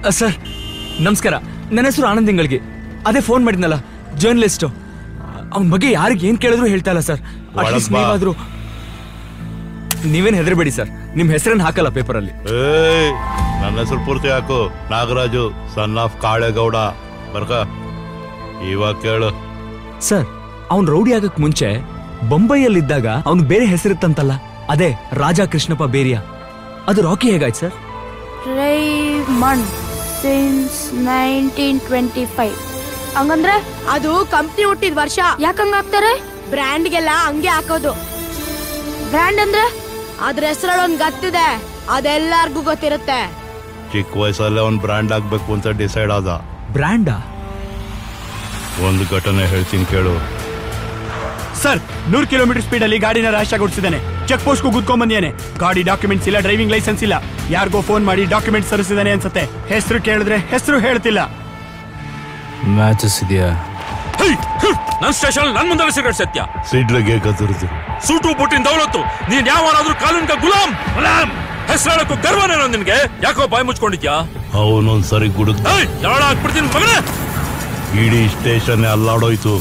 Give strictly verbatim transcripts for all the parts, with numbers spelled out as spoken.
Sir ನಮಸ್ಕಾರ, ನನ್ನ ಹೆಸರು ಆನಂದ್ ಇಂಗಳ್ಗಿ. ಅದೇ ಫೋನ್ ಮಾಡಿದ್ನಲ್ಲ, ಜರ್ನಲಿಸ್ಟು. ಅವನ ಬಗ್ಗೆ ಯಾರಿಗೆ ಏನ್ ಕೇಳಿದ್ರು ಹೇಳ್ತಾ ಇಲ್ಲ ಸರ್. ನೀವಾದ್ರೂ ನೀವೇನ್ ಹೆದರಬೇಡಿ ಸರ್, ನಿಮ್ ಹೆಸರನ್ನ ಹಾಕಲ್ಲ ಪೇಪರ್ ಅಲ್ಲಿ. ನನ್ನ ಹೆಸರು ಪೂರ್ತಿ ಹಾಕು, ನಾಗರಾಜು ಸನ್ ಆಫ್ ಕಾಳೇಗೌಡ. ಬರ್ಕ ಇವಾಗ ಕೇಳು ಸರ್. ಅವ್ನ್ ರೌಡಿ ಆಗಕ್ ಮುಂಚೆ ಬೊಂಬೈಯಲ್ಲಿದ್ದಾಗ ಅವ್ನ್ ಬೇರೆ ಹೆಸರಿತ್ತಂತಲ್ಲ, ಅದೇ ರಾಜಾ ಕೃಷ್ಣಪ್ಪ ಬೇರಿಯಾ. ಅದು ರಾಕಿ ಹೇಗಾಯ್ತು sir? Raymond since nineteen twenty five. ಹಂಗಂದ್ರೆ ಅದು ಕಂಪ್ನಿ ಹುಟ್ಟಿದ ವರ್ಷ. ಯಾಕಂಗ ಹಾಕ್ತಾರೆ? ಬ್ರ್ಯಾಂಡ್ಗೆಲ್ಲ ಹಂಗೆ ಹಾಕೋದು. ಬ್ರ್ಯಾಂಡ್ ಅಂದ್ರೆ ಅದ್ರ ಹೆಸರೊಂದ್ ಗತ್ತಿದೆ, ಅದೆಲ್ಲರಿಗೂ ಗೊತ್ತಿರುತ್ತೆ. ಚಿಕ್ಕ ವಯಸ್ಸಲ್ಲೇ ಅವ್ನ್ ಬ್ರ್ಯಾಂಡ್ ಆಗ್ಬೇಕು ಅಂತ ಡಿಸೈಡ್ ಆದ. ಬ್ರ್ಯಾಂಡಾ? ಒಂದು ಘಟನೆ ಹೇಳ್ತೀನಿ ಕೇಳು ಸರ್. ನೂರು ಕಿಲೋಮೀಟರ್ ಸ್ಪೀಡ್ ಅಲ್ಲಿ ಗಾಡಿನ ರ್ಯಾಶ್ ಆಗಿ ಓಡಿಸಿದಾನೆ. Check post ಗುದ್ಕೊಂಡ್ ಬಂದಿಯಾನೆ. ಗಾಡಿ ಡಾಕ್ಯುಮೆಂಟ್ಸ್ ಇಲ್ಲ, ಡ್ರೈವಿಂಗ್ ಲೈಸೆನ್ಸ್ ಇಲ್ಲ. ಯಾರಿಗೋ ಫೋನ್ ಮಾಡಿ ಡಾಕ್ಯುಮೆಂಟ್ಸ್ ತರಿಸಿದಾನೆ ಅನ್ಸತ್ತೆ. ಹೆಸರು ಕೇಳಿದ್ರೆ ಹೆಸರು ಹೇಳ್ತಿಲ್ಲ. ಮ್ಯಾಚಸ್ ಇದೆಯಾ? ನನ್ ಸ್ಟೇಷನ್ ನನ್ ಮುಂದೆ ಸಿಗರೇಟ್ ಸತ್ಯ ಸೀಟ್ಲಿಗೆ ಕತ್ತರಿಸಿ ಸೂಟು ಬುಟ್ಟಿನ ದೌಲತ್ತು. ನೀನ್ ಯಾವನಾದ್ರೂ ಕಾನೂನ್ಗ ಗುಲಾಮ್ ಗುಲಾಮ್ ಹೆಸರಾಳಕ್ಕೂ ಗರ್ವನೇನೋ ನಿನ್ಗೆ? ಯಾಕೋ ಬಾಯಿ ಮುಚ್ಕೊಂಡಿದ್ಯಾ? ಅವನೊಂದ್ ಸರಿ ಗುಡುಗ್ ಯಾಳ ಹಾಕ್ಬಿಡ್ತೀನಿ ಮಗನೇ. ಇಡೀ ಸ್ಟೇಷನ್ ಅಲ್ಲಾಡೋಯ್ತು.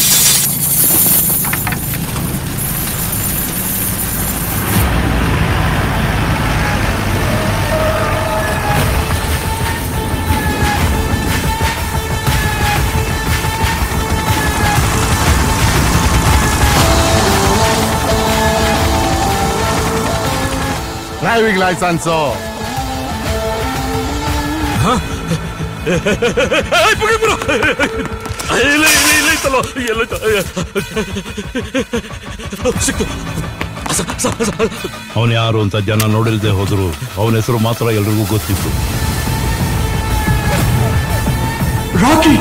ಡ್ರೈವಿಂಗ್ ಲೈಸೆನ್ಸು ಅವನ್ ಯಾರು ಅಂತ ಜನ ನೋಡಿಲ್ದೆ ಹೋದ್ರು ಅವನ ಹೆಸರು ಮಾತ್ರ ಎಲ್ರಿಗೂ ಗೊತ್ತಿತ್ತು. Rocky.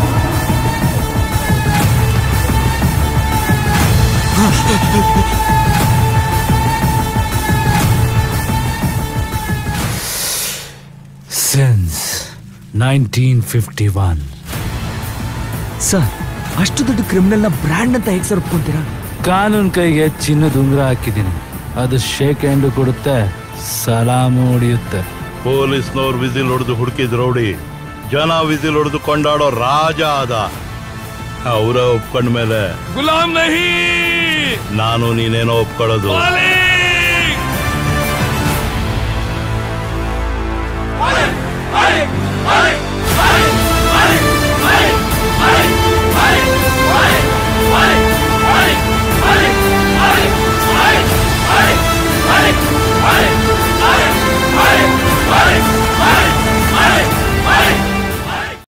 Since nineteen fifty one. Sir, ಅಷ್ಟು ದೊಡ್ಡ ಕ್ರಿಮಿನಲ್ ನ ಬ್ರ್ಯಾಂಡ್ ಅಂತ ಹೇಗೆ ಸರ್ ಒಪ್ಕೊಂತೀರಾ? ಕಾನೂನ್ ಕೈಗೆ ಚಿನ್ನದ ಉಂಗುರ ಹಾಕಿದ್ದೀನಿ. ಅದು ಶೇಕ್ ಹ್ಯಾಂಡ್ ಕೊಡುತ್ತೆ, ಸಲಾಮು ಹೊಡೆಯುತ್ತೆ. ಪೊಲೀಸ್ನವ್ರು ವಿಸಿಲ್ ಹೊಡೆದು ಹುಡುಕಿದ್ ರೌಡಿ, ಜನ ವಿಸಿಲ್ ಹೊಡೆದು ಕೊಂಡಾಡೋ ರಾಜ ಆದ. ಅವರ ಒಪ್ಕೊಂಡ ಮೇಲೆ ಗುಲಾಮ್ ನಹಿ, ನಾನು ನೀನೇನೋ ಒಪ್ಕೊಳ್ಳೋದು.